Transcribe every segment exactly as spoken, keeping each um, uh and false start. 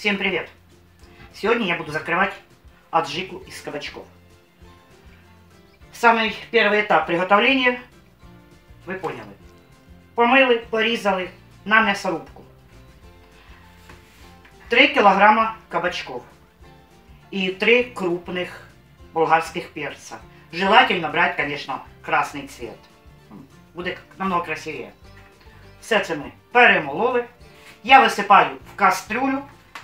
Всем привет! Сегодня я буду закрывать аджику из кабачков. Самый первый этап приготовления вы поняли. Помили, порізали на мясорубку. три килограмма кабачков и три крупных болгарских перца. Желательно брать, конечно, красный цвет. Буде намного красивее. Все це ми перемололи. Я висипаю в кастрюлю.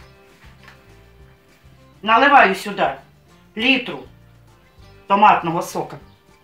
Наливаю сюди літру томатного сока.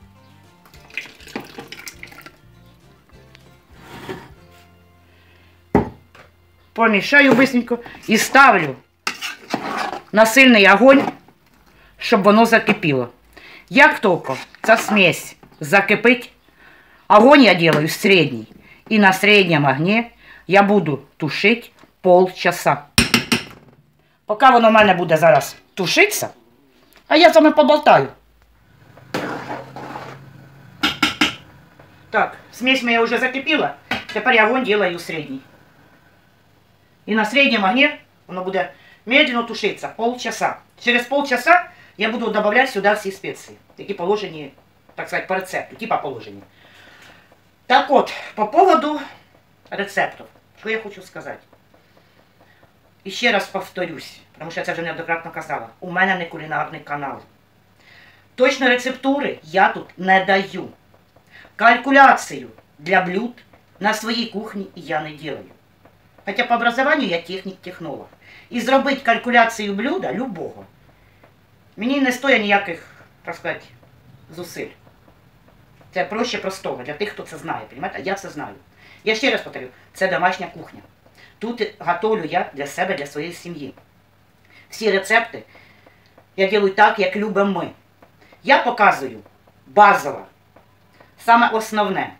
Помішаю быстренько і ставлю на сильний огонь, щоб воно закипіло. Як тільки ця смесь закипить, огонь я делаю средний. И на среднем огне я буду тушить полчаса. Поки воно в мене буде зараз тушитися, а я з вами поболтаю. Так, смесь моя уже закипела. Теперь я огонь делаю средний. И на среднем огне воно буде медленно тушиться полчаса. Через полчаса я буду добавлять сюда все специи. Які положені, так сказать, по рецепту, типа положені. Так вот, по поводу рецептов, що я хочу сказати. І ще раз повторюсь, тому що я це вже неоднократно казала, у мене не кулінарний канал. Точно рецептури я тут не даю. Калькуляцію для блюд на своїй кухні я не делаю. Хоча по образованию я технік-технолог. І зробити калькуляцію блюда любого мені не стоїть ніяких, так сказати, зусиль. Це проще простого для тих, хто це знає, розумієте? Я це знаю. Я ще раз повторю, це домашня кухня. Тут готовлю я для себе, для своєї сім'ї. Всі рецепти я роблю так, як любимо ми. Я показую базово, саме основне.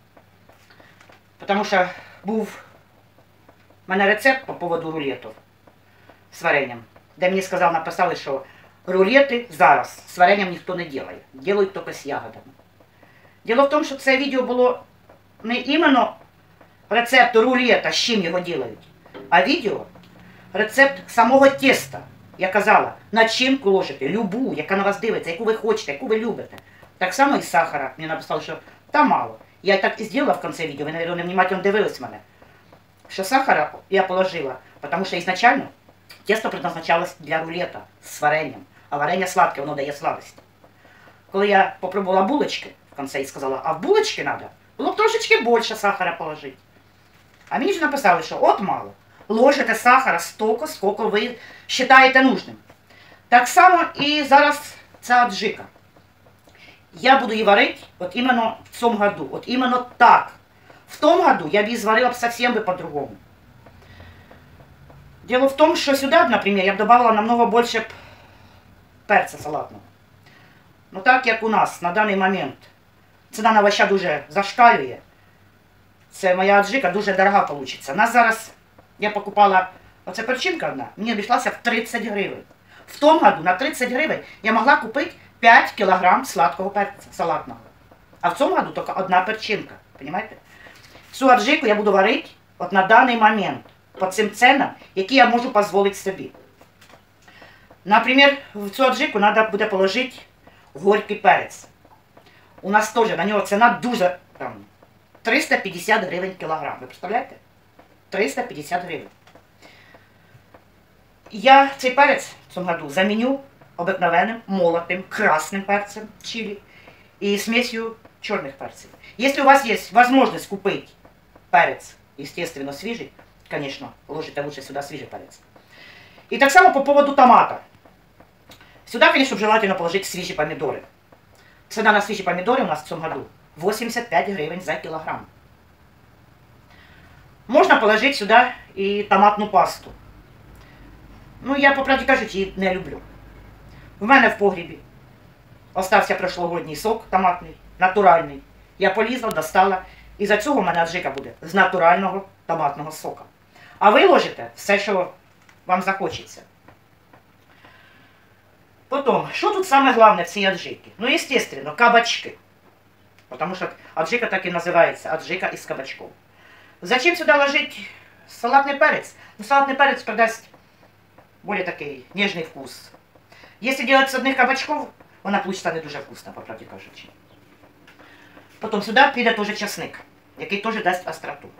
Тому що був у мене рецепт по поводу рулетів з варенням, де мені сказали, написали, що рулети зараз з варенням ніхто не робить. Роблять тільки з ягодами. Діло в тому, що це відео було не іменно рецепт рулета, з чим його роблять, а відео рецепт самого теста. Я казала, над чим ложите, любу, яка на вас дивиться, яку ви хочете, яку ви любите. Так само і сахара. Мені написали, що там мало. Я так і зробила в кінці відео, ви, мабуть, невнимательно дивились мене. Що сахара я положила, тому що ізначально тесто предназначалось для рулета з варенням, а варення сладке, воно дає сладость. Коли я попробувала булочки, в конце и сказала, а в булочки надо было трошечки больше сахара положить. А мені ж написали, що от мало. Ложите сахара столько, сколько ви вважаєте нужним. Так само і зараз ця аджика. Я буду її варити от іменно в цьому году, от іменно так. В тому году я б її зварила б совсем би по-другому. Дело в том, что сюда, например, я б добавила намного больше перця салатного. Ну так як у нас на даний момент ціна на овоща дуже зашкалює, це моя аджика дуже дорога вийде. У нас зараз, я покупала, оця перчинка одна, мені обійшлася в тридцять гривень. В тому году на тридцять гривень я могла купити п'ять кілограм сладкого перця салатного. А в цьому году тільки одна перчинка, розумієте? Цю аджику я буду варити от на даний момент по цим ценам, які я можу дозволити собі. Наприклад, в цю аджику треба буде положити горький перець. У нас теж на нього ціна дуже, там, триста п'ятдесят гривень кілограм. Ви представляєте? триста п'ятдесят гривень. Я цей перець в цьому году заміню обикновенним, молотим, красним перцем чилі і смесью чорних перців. Якщо у вас є можливість купити перець, естественно, свіжий, конечно, ложите лучше сюда свежий перец. И так само по поводу томата. Сюда, конечно, желательно положить свежие помидоры. Цена на свежие помидоры у нас в цьому году восемьдесят пять гривен за килограмм. Можно положить сюда и томатную пасту. Ну, я, по правді кажучи, її не люблю. В мене в погрібі остався прошлогодній сок томатний, натуральний. Я полізла, достала. І за цього в мене аджика буде з натурального томатного сока. А ви ложите все, що вам захочеться. Потім, що тут саме головне в цій аджиці? Ну, естественно, кабачки. Тому що аджика так і називається, аджика із кабачков. Зачем сюди ложити салатний перець? Ну, салатний перець придасть более такий нежный вкус. Если делать с одних кабачков, вона получится не дуже вкусна, по правді кажучи. Потім сюди піде теж часник, який теж дасть остроту.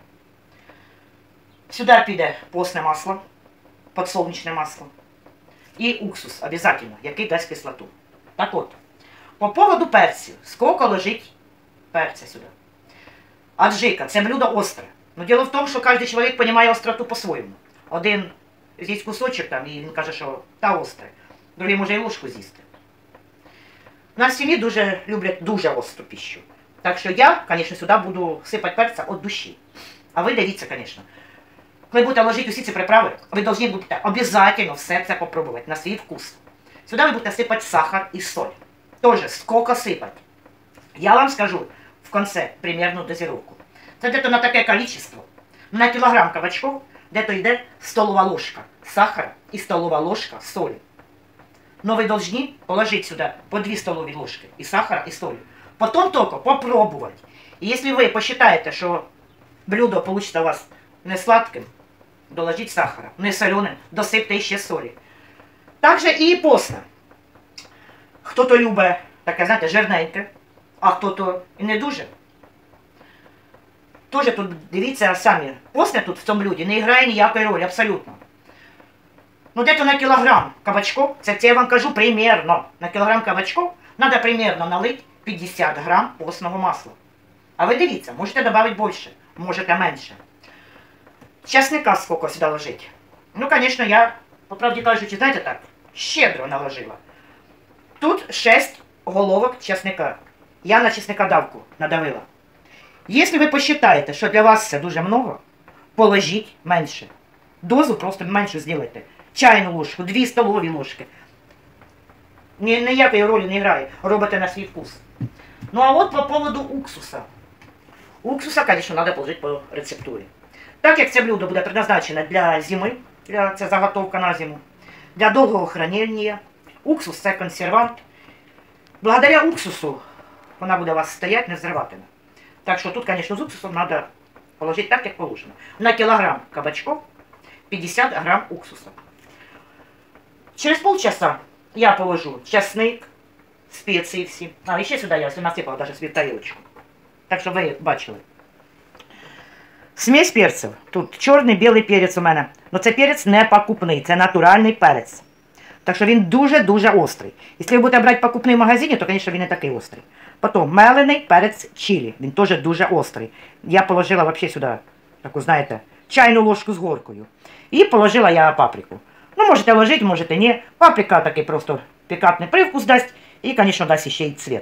Сюди піде постне масло, подсолнечне масло. І уксус обов'язково, який дасть кислоту. Так от, по поводу перців, скільки лежить перця сюди. Аджика, це блюдо остре. Но дело в тому, що кожен чоловік розуміє остроту по-своєму. Один з'їсть кусочок там, і він каже, що та остре. Другий може і ложку з'їсти. У нас в сім'ї дуже люблять дуже остру пищу. Так що я, звісно, сюди буду сипати перця від душі. А ви дивіться, звісно. Коли будете ложити усі ці приправи, ви повинні будете обов'язково все це попробувати на свій вкус. Сюди ви будете сипати сахар і соль. Тоже, сколько сипати. Я вам скажу в кінці примерну дозировку. Це десь на таке количество. На кілограм кабачков де-то йде столова ложка сахара і столова ложка солі. Но ви повинні положити сюди по дві столові ложки і сахара, і солі. Потім тільки попробувати. І якщо ви посчитаєте, що блюдо вийде у вас не сладким, доложіть сахара, не соленим, досипте ще солі. Також і постне. Хто-то любить таке, знаєте, жирненьке, а хто-то і не дуже. Тоже тут, дивіться самі, постне тут в цьому блюді не грає ніякої ролі, абсолютно. Ну, десь на кілограм кабачков, це, це я вам кажу примерно, на кілограм кабачков треба примерно налити п'ятдесят грам постного масла. А ви дивіться, можете додати більше, можете менше. Часника скільки сюди ложити? Ну, звісно, я, по правді кажучи, знаєте так, щедро наложила. Тут шість головок часника. Я на чесникодавку надавила. Якщо ви посчитаєте, що для вас це дуже много, положіть менше. Дозу просто менше зробите. Чайну ложку, дві столові ложки. Ні, ніякої ролі не грає. Робите на свій вкус. Ну а от по поводу уксуса. Уксуса, звісно, треба положити по рецептурі. Так як це блюдо буде предназначене для зими, для, це заготовка на зиму, для довгого хранення, уксус це консервант. Благодаря уксусу вона буде у вас стояти, не взриватиме. Так що тут, звісно, з уксусом треба положити так, як положено. На кілограм кабачков п'ятдесят грам уксуса. Через полчаса я положу часник, спеції всі. А, і ще сюди я насипала навіть свою тарілочку. Так, щоб ви бачили. Смесь перців. Тут чорний, білий перець у мене. Но це перець не покупний, це натуральний перець. Так що він дуже-дуже острий. Якщо ви будете брати покупний в магазині, то, звісно, він не такий острий. Потім мелений перець чилі. Він теж дуже острий. Я положила взагалі сюди, таку, знаєте, чайну ложку з горкою. І положила я паприку. Ну, можете ложити, можете ні. Паприка такий просто пікантний привкус дасть. І, звісно, дасть ще й цвіт.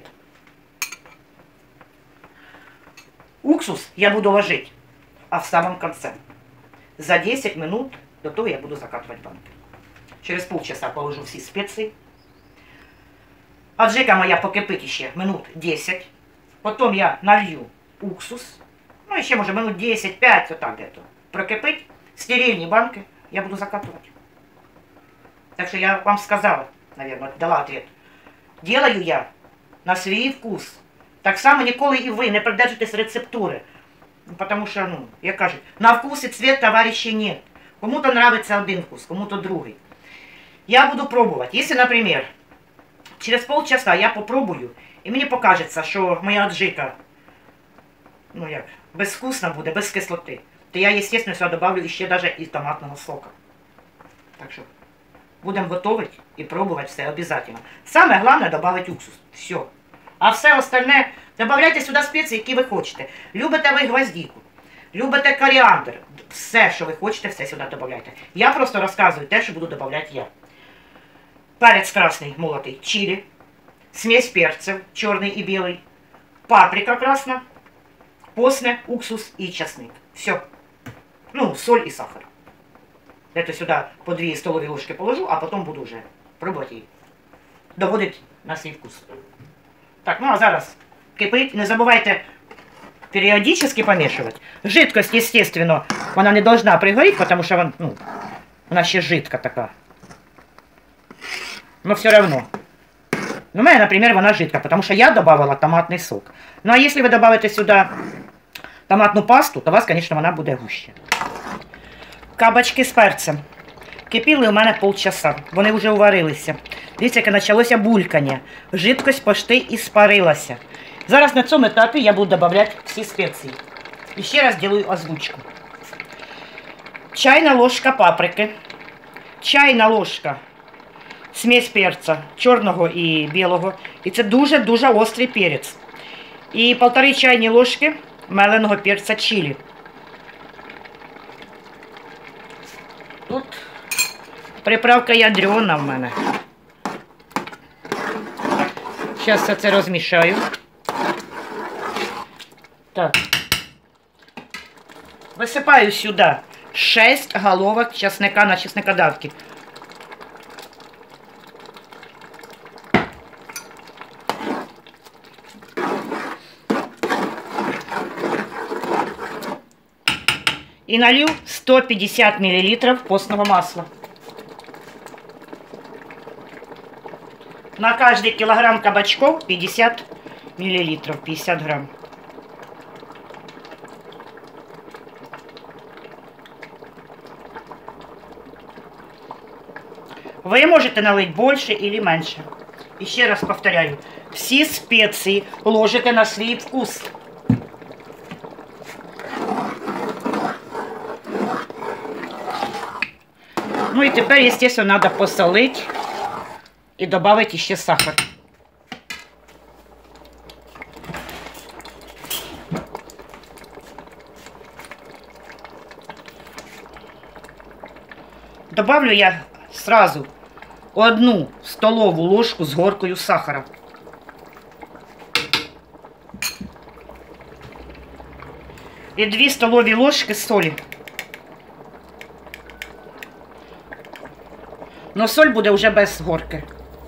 Уксус я буду ложити, а в самом конце. За десять минут до того я буду закатывать банки. Через полчаса положу всі спеції. Аджика моя покипить ще минут десять. Потім я налью уксус. Ну, ще може минут десять-п'ять, отак где-то. Прокипить. Стерильні банки я буду закатывать. Так що я вам сказала, наверное, дала ответ. Делаю я на свій вкус. Так само ніколи і ви не придержитесь рецептури. Потому що, ну, як кажуть, на вкус і цвет товарищей нет. Кому-то нравится один вкус, кому-то другий. Я буду пробовать. Если, например, через полчаса я попробую, і мені покажеться, що моя аджика, ну як, безвкусна буде, без кислоти, то я, естественно, сюди добавлю ще даже і томатного сока. Так що, будемо готовить і пробувати все обов'язково. Саме головне добавити уксус. Все. А все остальне, добавляйте сюди спеції, які ви хочете. Любите ви гвоздику, любите коріандр, все, що ви хочете, все сюди додавайте. Я просто розказую те, що буду додавати я. Перець красний молотий, чилі, смесь перців, чорний і білий, паприка красна, постне, уксус і часник. Все. Ну, соль і сахар. Это сюди по дві столові ложки положу, а потім буду вже пробувати її. Доводить на свій вкус. Так, ну а зараз кипить. Не забувайте периодически помешивать. Жидкость, естественно, она не должна пригореть, потому что вон, ну, она еще жидкая такая. Но все равно. У меня, например, она жидкая, потому что я добавила томатный сок. Ну а если вы добавите сюда томатную пасту, то у вас, конечно, она будет гуще. Кабачки с перцем. Кипіли у мене полчаса. Вони вже уварилися. Дивіться, яке почалося булькання. Жидкость почти і спарилася. Зараз на цьому етапі я буду додавати всі спеції. І ще раз делаю озвучку. Чайна ложка паприки. Чайна ложка смесь перця чорного і білого. І це дуже-дуже острий перець. І полтори чайні ложки меленого перця чилі. Тут приправка ядрена в мене. Зараз все це розмішаю. Так. Висипаю сюди шість головок чесника на чеснокодавки. И налью сто пятьдесят миллилитров постного масла. На каждый килограмм кабачков пятьдесят миллилитров, пятьдесят грамм. Вы можете налить больше или меньше. Еще раз повторяю, все специи ложите на свой вкус. Ну и теперь, естественно, надо посолить и добавить еще сахар. Добавлю я сразу одну столовую ложку с горкою сахара. И две столовые ложки соли. Но соль буде вже без горки.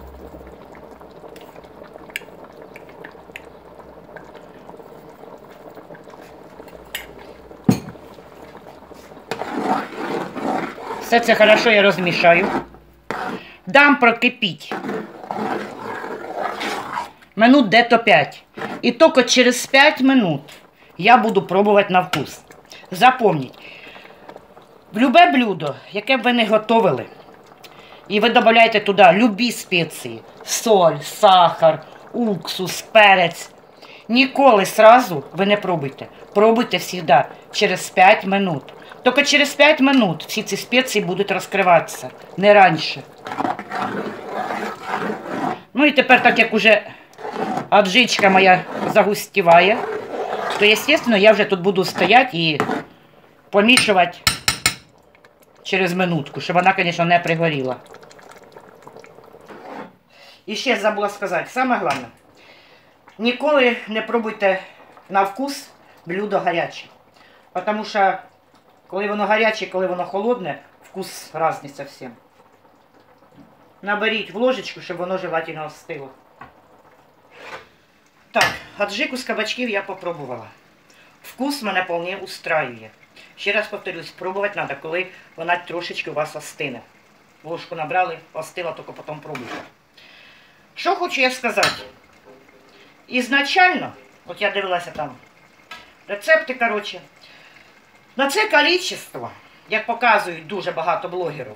Все це хорошо я розмішаю. Дам прокипіть. Минут де-то п'ять. І тільки через п'ять минут я буду пробувати на вкус. Запомніть, в любе блюдо, яке б ви не готовили, і ви додаєте туди любі спеції, соль, сахар, уксус, перець. Ніколи сразу ви не пробуйте. Пробуйте завжди через п'ять минут. Тільки через п'ять минут всі ці спеції будуть розкриватися, не раніше. Ну і тепер, так як уже аджичка моя загустіває, то, звісно, я вже тут буду стояти і помішувати через минутку, щоб вона, звісно, не пригоріла. І ще забула сказати, саме головне, ніколи не пробуйте на вкус блюдо гаряче. Тому що, коли воно гаряче, коли воно холодне, вкус різний зовсім. Наберіть в ложечку, щоб воно желательно остило. Так, аджику з кабачків я попробувала. Вкус мене вполне устраює. Ще раз повторюсь, пробувати треба, коли вона трошечки у вас остине. Ложку набрали, остила, тільки потім пробуйте. Що хочу я сказати? Ізначально, от я дивилася там рецепти, коротше, на це кількість, як показують дуже багато блогерів,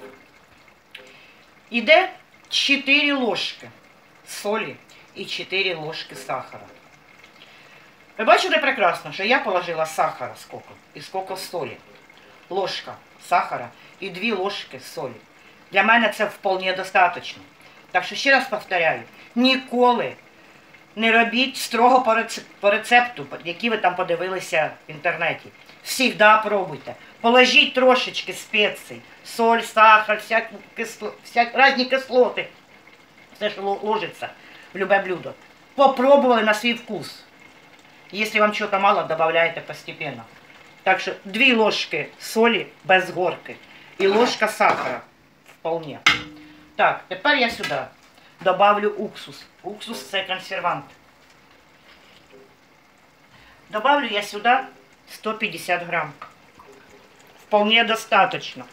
іде чотири ложки солі і чотири ложки сахара. Ви бачили прекрасно, що я положила сахара скільки і скільки солі. Ложка сахара і дві ложки солі. Для мене це вполне достатньо. Так що ще раз повторяю, ніколи не робіть строго по рецепту, який ви там подивилися в інтернеті. Всігда пробуйте. Положіть трошечки спецій, соль, сахар, всякі, кисло, всякі різні кислоти. Все, що ложиться в любе блюдо. Попробували на свій вкус. Якщо вам чого-то мало, додаєте постепенно. Так що дві ложки солі без горки і ложка сахара. Вполне. Так, тепер я сюди добавлю уксус. Уксус – це консервант. Добавлю я сюди сто пятьдесят грамм. Вполне достаточно.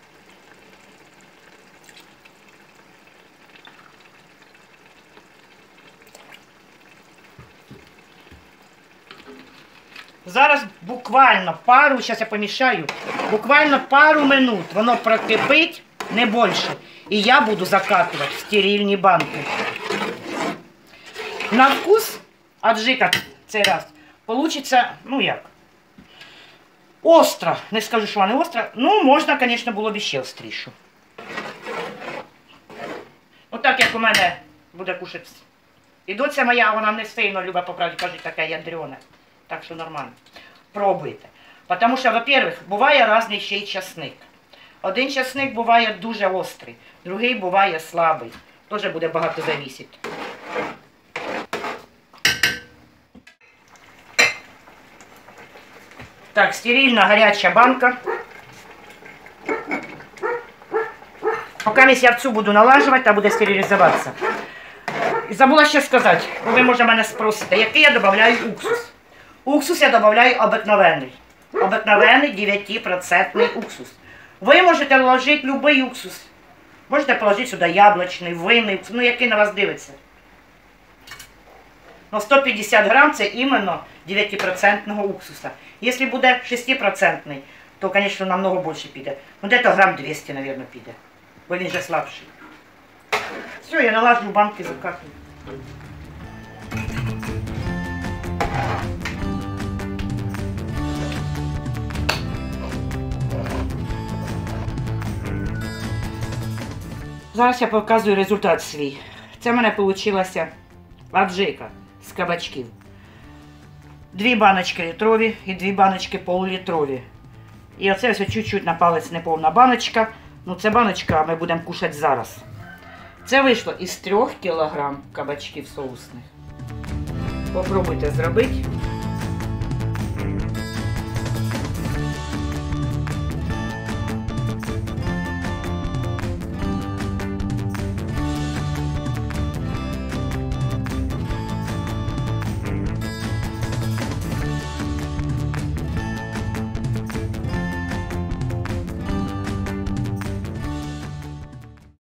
Зараз буквально пару, зараз я помішаю, буквально пару минут воно прокипить не більше. І я буду закатувати в стерильні банки. На вкус аджика цей раз получиться, ну як, остро. Не скажу, що вона не остра. Ну, можна, звісно, було б ще остріше. Отак, як у мене буде кушати. І доця моя, вона не сильно любить, по правді кажуть, така ядрена. Так що нормально. Пробуйте. Тому що, во-первых, буває різний ще й часник. Один часник буває дуже острий, другий буває слабий. Теж буде багато зависіти. Так, стерильна гаряча банка. Поки я в цю буду налажувати, та буде стерилізуватися. Забула ще сказати, ви, може, мене спросите, який я додаю уксус. Уксус я додаю обикновений. Обикновений дев'ятипроцентний уксус. Ви можете вложити будь-який уксус. Можете положити сюди яблучний, винний уксус, ну який на вас дивиться. Но сто п'ятдесят грам це іменно дев'ятипроцентного уксуса. Якщо буде шестипроцентний, то, звісно, намного більше піде. Ну, десь грам двісті, мабуть, піде. Бо він вже слабший. Все, я налажу в банки, закатую. Зараз я показую результат свій. Це в мене вийшла аджика з кабачків. Дві баночки літрові і дві баночки полулітрові. І оце ось чуть-чуть на палець неповна баночка. Ну це баночка ми будемо кушати зараз. Це вийшло із трьох кілограм кабачків соусних. Попробуйте зробити.